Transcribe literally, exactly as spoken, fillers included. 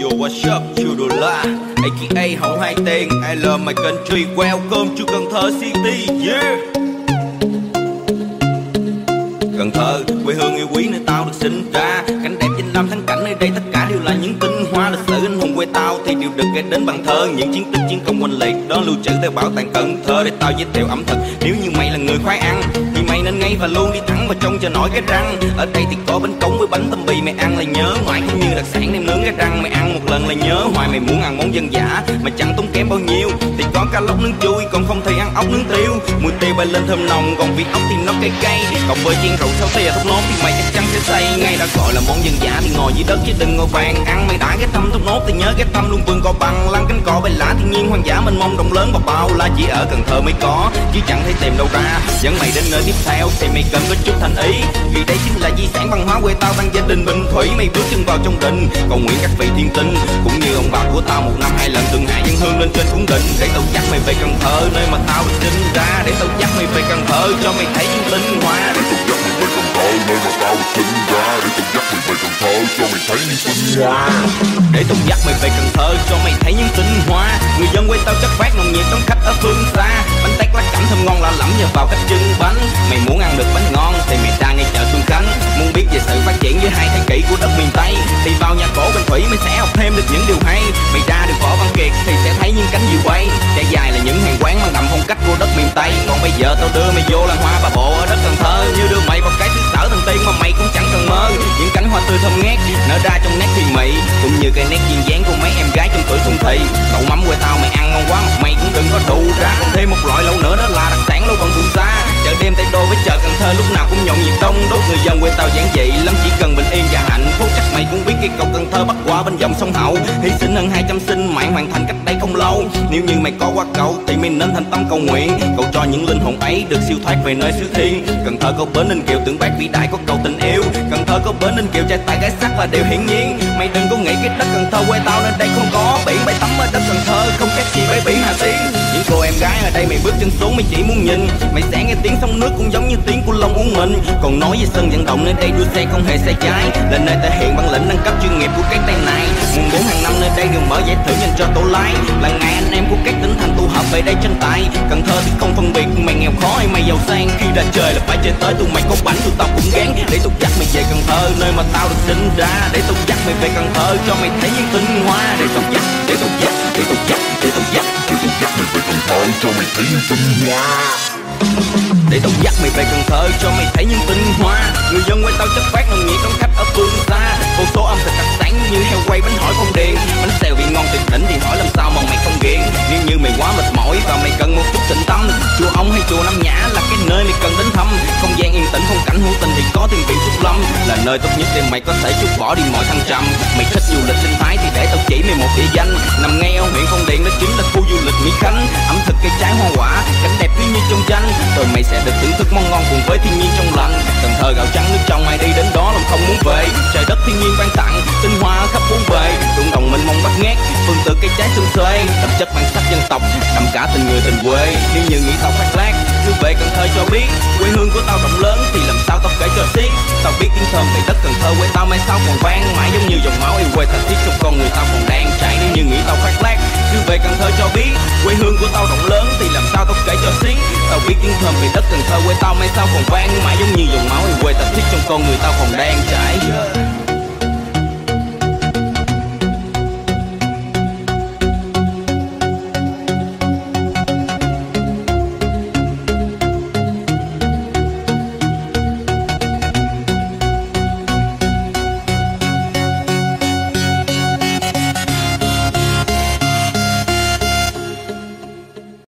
Yo, what's up, Chudula, a ca a hậu hai tiền, I love my country, welcome to Cần Thơ City, yeah. Cần Thơ, quê hương yêu quý nơi tao được sinh ra. Cảnh đẹp danh lam thắng cảnh nơi đây tất cả đều là những tinh hoa lịch sử anh hùng quê tao thì đều được kể đến bằng thơ. Những chiến tích chiến công oanh liệt đó lưu trữ tại bảo tàng Cần Thơ để tao giới thiệu ẩm thực. Nếu như mày là người khoái ăn thì mày nên ngay và luôn đi thẳng vào trong cho nổi cái răng. Ở đây thì có bánh cống với bánh tâm bì, mày ăn là nhớ mãi, cũng như đặc sản nem nướng cái răng. Mày ăn một lần là nhớ hoài. Mày muốn ăn món dân dã mà chẳng tốn kém bao nhiêu thì có cá lóc nướng chui, còn không thì ăn ốc nướng tiêu. Mùi tiêu bay lên thơm nồng, còn vị ốc thì nó cay cay. Còn với chiên rượu sao thìa thốt nốt thì mày chắc chắn sẽ say ngay. Đã gọi là món dân dã thì ngồi dưới đất chứ đừng ngồi vàng. Ăn mày đã cái tâm thốt nốt thì nhớ cái tâm luôn vươn co bằng lăn cánh cỏ bay lá thiên nhiên hoang dã mênh mông rộng lớn và bao la chỉ ở Cần Thơ mới có chứ chẳng thấy tìm đâu ra. Dẫn mày đến nơi tiếp theo thì mày cần có chút thành ý, vì đây chính là di sản văn hóa quê tao tăng gia đình bình thủy. Mày bước chân vào trong đình cầu nguyện các vị thiên tinh cũng như ông bà của tao một năm hai lần từng hạ dân hương lên trên cung đình để tao dắt mày về Cần Thơ nơi mà tao được sinh ra. Để tao dắt mày về Cần Thơ cho mày thấy những tinh hoa. Để tao dắt mày về Cần Thơ nơi mà tao được sinh ra. Để tao dắt mày về Cần Thơ cho mày thấy những tinh hoa. Để tao dắt mày về Cần Thơ cho mày thấy những tinh hoa. Người dân quê tao chất phát nồng nhiệt đón khách ở phương xa. Bánh tét lá cảnh thơm ngon lạ lẫm nhờ vào cách trưng bánh. Mày muốn ăn được bánh ngon thì mày ra ngay chợ Xuân Khánh. Muốn biết về sự phát triển với hai thế kỷ của đất miền Tây thì vào nhà cổ Bình Thủy mày sẽ học thêm được những điều hay. Mày ra được Võ Văn Kiệt thì sẽ thấy những cánh diều bay. Trải dài là những hàng quán mang đậm phong cách của đất miền Tây. Còn bây giờ tao đưa mày vô làng hoa Bà Bộ ở đất Cần Thơ, như đưa mày vào cái xứ sở thần tiên mà mày cũng chẳng cần mơ. Những cánh hoa tươi thơm ngát nở ra trong nét thùy mị, cũng như cái nét duyên dáng của mấy em gái trong tuổi xuân thì. Đậu mắm quê tao mày ăn ngon quá mà mày cũng đừng có đụ ra. Còn thêm một loại lẩu nữa đó là đặc sản lẩu Vận Phù Sa. Chợ đêm Tây Đô với chợ Cần Thơ lúc nào cũng nhộn nhịp đông đúc. Người dân quê tao giản dị lắm, chỉ cần bình yên và hạnh phúc. Chắc mày cũng biết cái cầu Cần Thơ bắc qua bên dòng sông Hậu hy sinh hơn hai trăm sinh mạng hoàn thành cách đây không lâu. Nếu như mày có qua cầu thì mày nên thành tâm cầu nguyện, cầu cho những linh hồn ấy được siêu thoát về nơi xứ thiên. Cần Thơ có bến Ninh Kiều tượng bác vĩ đại có cầu tình yêu. Cần Thơ có bến Ninh Kiều trai tài gái sắc là điều hiển nhiên. Mày đừng có nghĩ cái đất Cần Thơ quê tao nên đây không có biển. Bãi tắm ở đất Cần Thơ không khác gì bãi biển Hà Tiên. Những cô em gái ở đây mày bước chân xuống mày chỉ muốn nhìn, mày sẽ nghe tiếng sông nước cũng giống như tiếng của Long uống mình. Còn nói về sân vận động nơi đây đua xe không hề sai trái, là nơi thể hiện bản lĩnh nâng cấp chuyên nghiệp của cái tay này. Mùng bốn hàng năm nơi đây đều mở giải thưởng dành cho tổ lái, là ngày anh em của các tỉnh thành tụ hợp về đây tranh tài. Cần Thơ thì không phân biệt mày nghèo khó hay mày giàu sang, khi ra trời là phải chơi tới. Tụi mày có bánh tụi tao cũng gán, để tụi dắt mày về Cần Thơ nơi mà tao được sinh ra. Để tụi dắt mày về Cần Thơ cho mày thấy những tinh hoa. Để tụi dắt, để tụi dắt, để tụi dắt, để tụi dắt, để tụi dắt mày về Cần Thơ cho mày thấy những tinh hoa. Để tao dắt mày về Cần Thơ cho mày thấy những tinh hoa. Người dân quê tao chất phát nồng nhiệt đón khách ở phương xa. Vô số ẩm thực đặc sản như heo quay, bánh hỏi phong điền, bánh xèo vị ngon tuyệt đỉnh thì hỏi làm sao mà mày không ghiền. Nếu như mày quá mệt mỏi và mày cần một chút tĩnh tâm, chùa Ông hay chùa Nam Nhã là cái nơi mày cần đến thăm. Không gian yên tĩnh, phong cảnh hữu tình thì có thiên viện Trúc Lâm, là nơi tốt nhất để mày có thể trút bỏ đi mọi thăng trầm. Mày thích du lịch sinh thái thì để tao chỉ mày một địa danh nằm ngay ở huyện Phong Điền, đó chính là khu du lịch Mỹ Khánh. Ẩm thực cây trái hoa quả, cảnh đẹp cứ như trong tranh, rồi mày sẽ được thưởng thức món ngon cùng với thiên nhiên trong lành. Cần Thơ gạo trắng nước trong, ai đi đến đó lòng không muốn về. Trời đất thiên nhiên ban tặng, tinh hoa ở khắp bốn bề. Ruộng đồng mênh mông bát ngát, vườn tược cây trái xum xuê, đậm chất bản sắc dân tộc, đậm cả tình người tình quê. Nếu như nghĩ tao khoác lác, cứ về Cần Thơ cho biết quê hương của tao rộng lớn thì làm sao tao kể cho xiết. Tao biết tiếng thơm về đất Cần Thơ quê tao mai sau còn vang mãi, giống như dòng máu yêu quê thật thiết trong con người tao còn đang chảy. Nếu như nghĩ tao khoác lác, cứ về Cần Thơ cho biết quê hương của tao rộng lớn thì làm sao tao kể cho xiết. Tao biết tiếng thơm về đất Cần Thơ quê tao mai sau còn vang mãi, giống như dòng máu yêu quê thật thiết trong con người tao còn đang chảy.